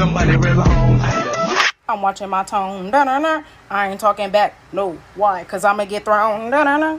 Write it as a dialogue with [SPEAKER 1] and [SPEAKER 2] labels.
[SPEAKER 1] somebody real home.
[SPEAKER 2] I'm watching my tone. Da-na-na. I ain't talking back. No. Why? Because I'm going to get thrown. Da-na-na.